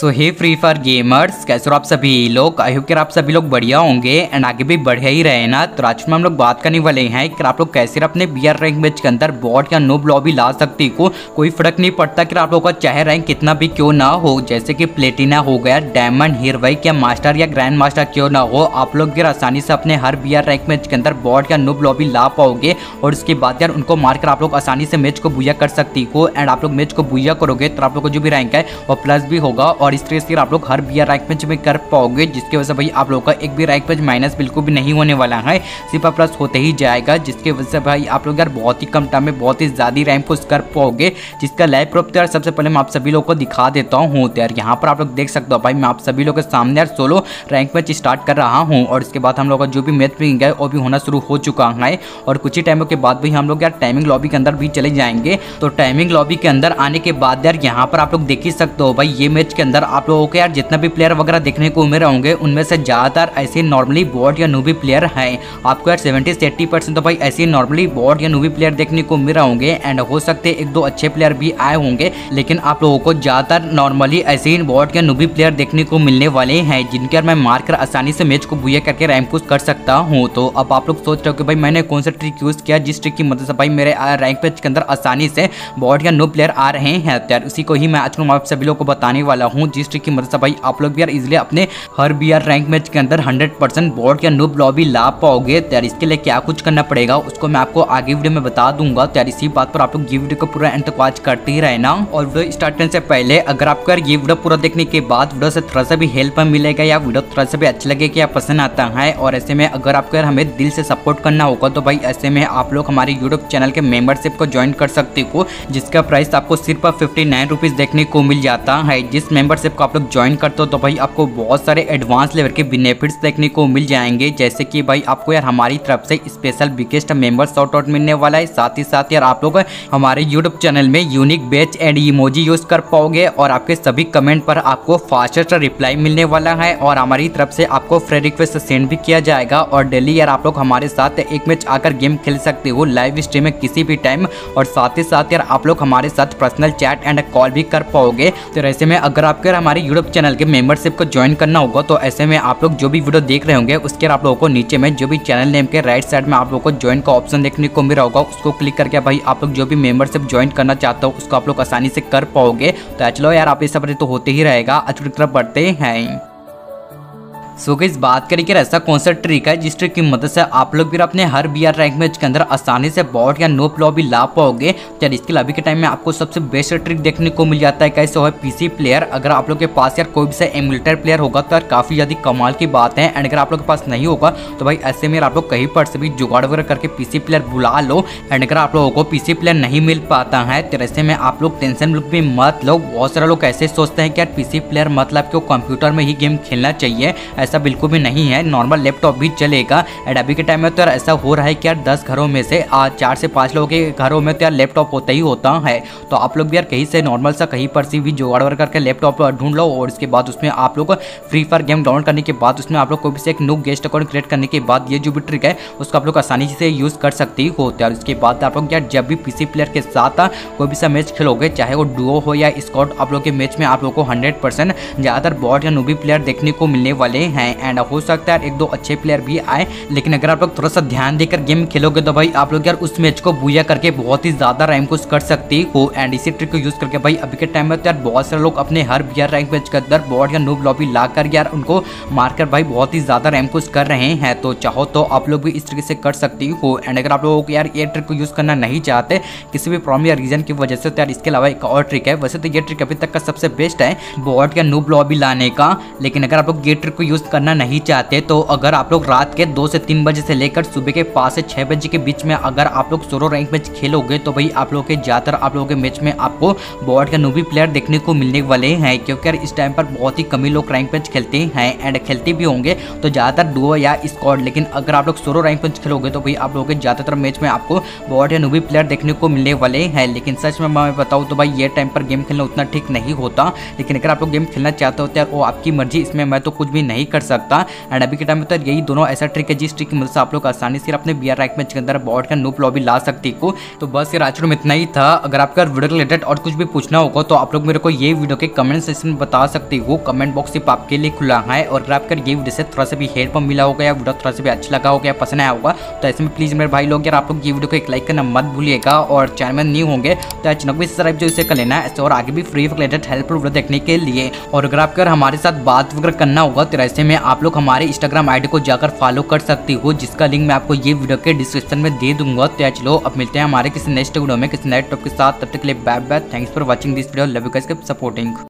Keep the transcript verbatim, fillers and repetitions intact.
सो hey Free Fire gamers, कैसे हो आप सभी लोग। आई होप कि आप सभी लोग बढ़िया होंगे एंड आगे भी बढ़िया ही रहे ना। तो आज में हम लोग बात करने वाले हैं कि आप लोग कैसे अपने बीआर रैंक मैच के अंदर बॉट या नोब लॉबी ला सकते हो। कोई फर्क नहीं पड़ता कि आप लोग का चाहे रैंक कितना भी क्यों ना हो, जैसे कि प्लेटिना हो गया, डायमंड, हीरोइक या मास्टर या ग्रैंड मास्टर क्यों ना हो, आप लोग भी आसानी से अपने हर बीआर रैंक मैच के अंदर बॉट या नोब लॉबी ला पाओगे। और उसके बाद यार उनको मारकर आप लोग आसानी से मैच को बुया कर सकती हो। एंड आप लोग मैच को बुया करोगे तो आप लोग को जो भी रैंक है वो प्लस भी होगा और इस तरीके से आप लोग हर बीआर रैंक मैच में कर पाओगे, जिसकी वजह से भाई आप लोग का एक भी रैंक मैच माइनस बिल्कुल भी नहीं होने वाला है, सिर्फ प्लस होते ही जाएगा। जिसकी वजह से भाई आप लोग यार बहुत ही कम टाइम में बहुत ही ज्यादा रैंक पुश कर पाओगे, जिसका लाइव प्रूफ यार सबसे पहले मैं आप सभी लोग को दिखा देता हूँ। तो यार यहाँ पर आप लोग देख सकते हो भाई मैं आप सभी लोग के सामने यार सोलो रैंक मैच स्टार्ट कर रहा हूँ। और इसके बाद हम लोग का जो भी मैच भी है वो भी होना शुरू हो चुका है। और कुछ ही टाइमों के बाद भी हम लोग यार टाइमिंग लॉबी के अंदर भी चले जाएंगे। तो टाइमिंग लॉबी के अंदर आने के बाद यार यहाँ पर आप लोग देख ही सकते हो भाई ये मैच के अंदर आप लोगों को यार जितना भी प्लेयर वगैरह देखने को मिल रहे होंगे उनमें से ज़्यादातर ऐसे नॉर्मली बॉट या नूबी प्लेयर हैं। आपको यार सेवेंटी से एट्टी परसेंट तो भाई ऐसे नॉर्मली बॉट या नूबी प्लेयर देखने को मिल रहे होंगे। एंड हो सकते एक दो अच्छे प्लेयर भी आए होंगे, लेकिन आप लोगों को ज़्यादातर नॉर्मली ऐसे ही बॉट या नूबी प्लेयर देखने को मिलने वाले हैं, जिनके मैं मारकर आसानी से मैच को बुया करके रैंक पुश कर सकता हूँ। तो अब आप लोग सोच रहे हो कि भाई मैंने कौन सा ट्रिक यूज़ किया जिस ट्रिक की मदद से भाई मेरे रैंक मैच के अंदर आसानी से बॉट या नो प्लेयर आ रहे हैं। तो यार उसी को ही मैं आज आप सभी लोग को बताने वाला हूँ, जिस ट्रिक की मदद से भाई आप लोग भी यार इजीली अपने हर बीआर रैंक मैच के अंदर हंड्रेड परसेंट बॉट या नूब लॉबी ला पाओगे। तो यार इसके लिए क्या कुछ करना पड़ेगा उसको मैं आपको आगे वीडियो में बता दूंगा। तो यार इसी बात पर आप लोग ये वीडियो को पूरा एंड तक वॉच करते ही रहना। और वीडियो स्टार्ट करने से पहले अगर आपको यार ये वीडियो पूरा देखने के बाद वीडियो से थोड़ा सा भी हेल्प मिलेगा या वीडियो थोड़ा सा भी अच्छा लगे कि आप पसंद आता है, और ऐसे में अगर आपको यार हमें दिल से सपोर्ट करना होगा तो भाई ऐसे में आप लोग हमारे यूट्यूब चैनल के मेंबरशिप को ज्वाइन कर सकते हो, जिसका प्राइस आपको सिर्फ फिफ्टी नाइन रुपीज देखने को मिल जाता है। जिस मेंबरशिप को आप लोग ज्वाइन करते हो तो भाई आपको बहुत सारे एडवांस लेवल के बेनिफिट्स देखने को मिल जाएंगे, जैसे कि भाई आपको यार हमारी तरफ से special biggest member shout out मिलने वाला है। साथ ही साथ यार आप लोग हमारे यूट्यूब चैनल में unique badge and emoji use कर पाओगे, और आपके सभी कमेंट पर आपको फास्टेस्ट रिप्लाई मिलने वाला है, और हमारी तरफ से आपको फ्रेंड रिक्वेस्ट सेंड भी किया जाएगा। और डेली यार आप लोग हमारे साथ एक मैच आकर गेम खेल सकते हो लाइव स्ट्रीम में किसी भी टाइम, और साथ ही साथ यार आप लोग हमारे साथ पर्सनल चैट एंड कॉल भी कर पाओगे। तो ऐसे में अगर आपको यार हमारे यूट्यूब चैनल के मेंबरशिप को ज्वाइन करना होगा तो ऐसे में आप लोग जो भी वीडियो देख रहे होंगे उसके आप लोगों को नीचे में जो भी चैनल नेम के राइट साइड में आप लोगों को ज्वाइन का ऑप्शन देखने को मिल रहा होगा, उसको क्लिक करके भाई आप लोग जो भी मेंबरशिप ज्वाइन करना चाहते हो उसको आप लोग आसानी से कर पाओगे। तो चलो यार आप ये सब तो होते ही रहेगा, अच्छी तरफ बढ़ते हैं। सो गाइस बात करें कि ऐसा कौन सा ट्रिक है जिस ट्रिक की मदद से आप लोग भी अपने हर बीआर रैंक मैच के अंदर आसानी से बॉट या नोब लॉबी ला पाओगे। तो यार इसके अभी के टाइम में आपको सबसे बेस्ट ट्रिक देखने को मिल जाता है। कैसे हो पीसी प्लेयर, अगर आप लोग के पास यार कोई भी सा एमुलेटर प्लेयर होगा तो यार काफी ज्यादा कमाल की बात है। एंड अगर आप लोग के पास नहीं होगा तो भाई ऐसे में आप लोग कहीं पर से भी जुगाड़ वगैरह करके पीसी प्लेयर बुला लो। एंड अगर आप लोगों को पीसी प्लेयर नहीं मिल पाता है तो ऐसे में आप लोग टेंशन भी मत लो। बहुत सारे लोग ऐसे सोचते हैं कि यार पीसी प्लेयर मतलब कि कंप्यूटर में ही गेम खेलना चाहिए, ऐसा बिल्कुल भी नहीं है, नॉर्मल लैपटॉप भी चलेगा। एंड अभी के टाइम में तो यार ऐसा हो रहा है कि यार दस घरों में से चार से पांच लोगों के घरों में तो यार लैपटॉप होता ही होता है। तो आप लोग भी यार कहीं से नॉर्मल सा कहीं पर से भी जुगाड़ वगैरह करके लैपटॉप ढूंढ लो, और इसके बाद उसमें आप लोग फ्री फायर गेम डाउनलोड करने के बाद उसमें आप लोग कोई भी से एक न्यू गेस्ट अकाउंट क्रिएट करने के बाद ये जो भी ट्रिक है उसको आप लोग आसानी से यूज कर सकते हो। और उसके बाद आप लोग यार जब भी पीसी प्लेयर के साथ कोई भी सा मैच खेलोगे, चाहे वो डुओ हो या स्क्वाड, आप लोग के मैच में आप लोग को हंड्रेड परसेंट ज्यादातर बॉट या नूबी प्लेयर देखने को मिलने वाले हैं। एंड हो सकता है एक दो अच्छे प्लेयर भी आए, लेकिन अगर आप लोग थोड़ा सा ध्यान देकर गेम खेलोगे तो भाई आप लोग यार उस मैच को बुया करके बहुत ही ज्यादा रैंक पुश कर सकते हो। एंड इसी ट्रिक को यूज करके भाई अभी के टाइम में तो यार बहुत सारे लोग अपने हर बीआर रैंक मैच के अंदर बॉट या नूब लॉबी लाकर यार उनको मारकर भाई बहुत ही ज्यादा रैंक पुश कर रहे हैं। तो चाहो तो आप लोग भी इस तरीके से कर सकती हो। एंड अगर आप लोगों को यार ये ट्रिक को यूज करना नहीं चाहते किसी भी प्रॉब्लम या रीजन की वजह से, तो यार इसके अलावा एक और ट्रिक है। वैसे तो ये ट्रिक अभी तक का सबसे बेस्ट है बॉट या नूब लॉबी लाने का, लेकिन अगर आप लोग ये ट्रिक को यूज करना नहीं चाहते तो अगर आप लोग रात के दो से तीन बजे से लेकर सुबह के पाँच से छह बजे के बीच में अगर आप लोग सोलो रैंक मैच खेलोगे तो भाई आप लोगों के ज्यादातर आप लोगों के मैच में आपको बॉट या नूबी प्लेयर देखने को मिलने वाले हैं, क्योंकि यार इस टाइम पर बहुत ही कम ही लोग रैंक मैच खेलते हैं। एंड खेलते भी होंगे तो ज्यादातर डुओ या स्क्वाड, लेकिन अगर आप लोग सोलो रैंक मैच खेलोगे तो भाई आप लोगों के ज्यादातर मैच में आपको बॉट या नूबी प्लेयर देखने को मिलने वाले हैं। लेकिन सच में मैं बताऊँ तो भाई ये टाइम पर गेम खेलना उतना ठीक नहीं होता, लेकिन अगर आप लोग गेम खेलना चाहते हो तो यार वो आपकी मर्जी, इसमें मैं तो कुछ भी नहीं कर सकता। एंड अभी के टाइम में तो यही दोनों ऐसा ट्रिक है जिस ट्रिक की मदद से आप लोग आसानी से अपने बी आर रैंक मैच के अंदर बॉट का नूब लॉबी ला सकते हो। तो बस यार आज में इतना ही था। अगर आपका वीडियो रिलेटेड और कुछ भी पूछना होगा तो आप लोग मेरे को ये वीडियो के कमेंट सेक्शन में बता सकते हो। कमेंट बॉक्स सिर्फ आपके लिए खुला है। और अगर आपका ये वीडियो से थोड़ा सा भी हेल्प मिला होगा या वीडियो थोड़ा सा भी अच्छा लगा होगा या पसंद आया होगा तो ऐसे में प्लीज मेरे भाई लोग यार आप लोग ये वीडियो को एक लाइक करना मत भूलिएगा। और चैनल में न्यू होंगे तो चैनल को सब्सक्राइब जो इसे कर लेना है ऐसे और आगे भी फ्री रिलेटेड हेल्पफुल वीडियो देखने के लिए। और अगर आपको हमारे साथ बात वगैरह करना होगा तो ऐसे में आप लोग हमारे इंस्टाग्राम आईडी को जाकर फॉलो कर सकते हो, जिसका लिंक मैं आपको ये वीडियो के डिस्क्रिप्शन में दे दूंगा। तो चलो अब मिलते हैं हमारे किसी नेक्स्ट वीडियो में किसी नए टॉपिक के साथ। तब तक के लिए bye bye. Thanks for watching this video. Love you guys, keep supporting.